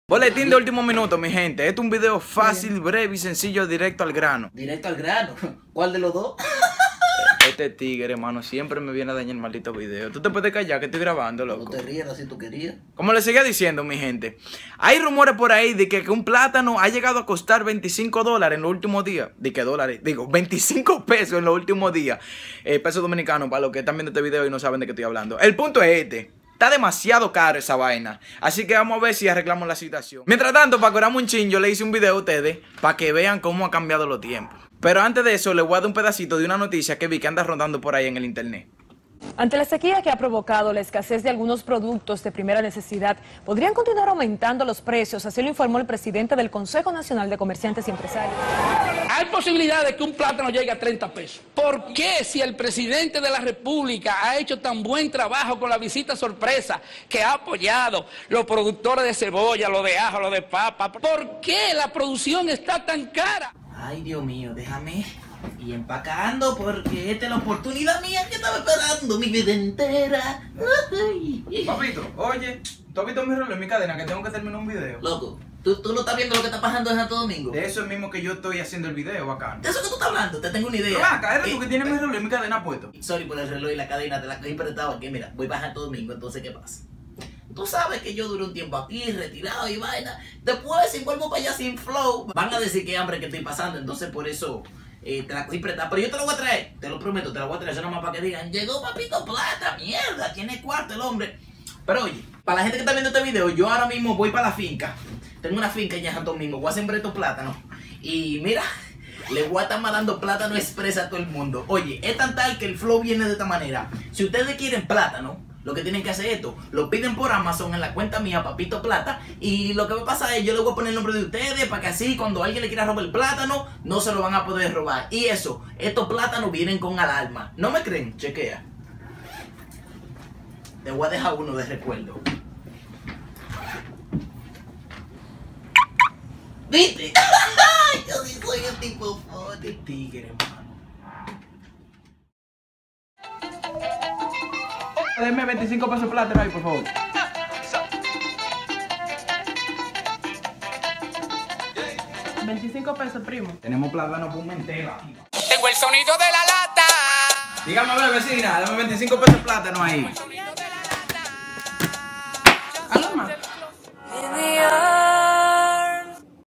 Boletín de último minuto, mi gente. Este es un video fácil, breve y sencillo, directo al grano. ¿Directo al grano? ¿Cuál de los dos? Este tigre, hermano, siempre me viene a dañar el maldito video. Tú te puedes callar que estoy grabando, loco. No te rías si tú querías. Como les seguía diciendo, mi gente, hay rumores por ahí de que un plátano ha llegado a costar $25 en los últimos días. ¿De qué dólares? Digo, 25 pesos en los últimos días. Pesos dominicanos, para los que están viendo este video y no saben de qué estoy hablando. El punto es este. Está demasiado caro esa vaina. Así que vamos a ver si arreglamos la situación. Mientras tanto, para curarme un chin, yo le hice un video a ustedes para que vean cómo ha cambiado los tiempos. Pero antes de eso, les voy a dar un pedacito de una noticia que vi que anda rondando por ahí en el internet. Ante la sequía que ha provocado la escasez de algunos productos de primera necesidad, podrían continuar aumentando los precios, así lo informó el presidente del Consejo Nacional de Comerciantes y Empresarios. Hay posibilidad de que un plátano llegue a 30 pesos. ¿Por qué si el presidente de la República ha hecho tan buen trabajo con la visita sorpresa, que ha apoyado los productores de cebolla, los de ajo, los de papa? ¿Por qué la producción está tan cara? Ay, Dios mío, déjame ir empacando porque esta es la oportunidad mía que estaba esperando mi vida entera. Ay. Papito, oye, ¿tú has visto mi reloj en mi cadena que tengo que terminar un video? Loco, ¿tú no estás viendo lo que está pasando en Santo Domingo? De eso es mismo que yo estoy haciendo el video, bacano. ¿De eso que tú estás hablando? Te tengo una idea. Pero acá, ¿eres tú que tienes mi reloj en mi cadena puesto? Sorry por el reloj y la cadena, te la cogí prestado aquí. Mira, voy para Santo Domingo, entonces ¿qué pasa? Tú sabes que yo duré un tiempo aquí, retirado y vaina. Después, si vuelvo para allá sin flow, van a decir que hambre que estoy pasando. Entonces, por eso te la cogí prestada. Pero yo te la voy a traer, te lo prometo, te la voy a traer. Eso nomás para que digan, llegó Papito Plata, mierda, tiene cuarto el hombre. Pero oye, para la gente que está viendo este video, yo ahora mismo voy para la finca. Tengo una finca en Santo Domingo, voy a sembrar estos plátanos. Y mira, le voy a estar mandando plátano expresa a todo el mundo. Oye, es tan tal que el flow viene de esta manera. Si ustedes quieren plátano, lo que tienen que hacer es esto, lo piden por Amazon en la cuenta mía, Papito Plata, y lo que va a pasar es, yo le voy a poner el nombre de ustedes, para que así, cuando alguien le quiera robar el plátano, no se lo van a poder robar. Y eso, estos plátanos vienen con alarma. ¿No me creen? Chequea. Te voy a dejar uno de recuerdo. ¿Viste? Yo sí soy un tipo de tigre, hermano. Denme 25 pesos plátano ahí, por favor. $25, primo. Tenemos plátano por mentera. Tengo el sonido de la lata. Dígame a ver, vecina, dame 25 pesos plátano ahí.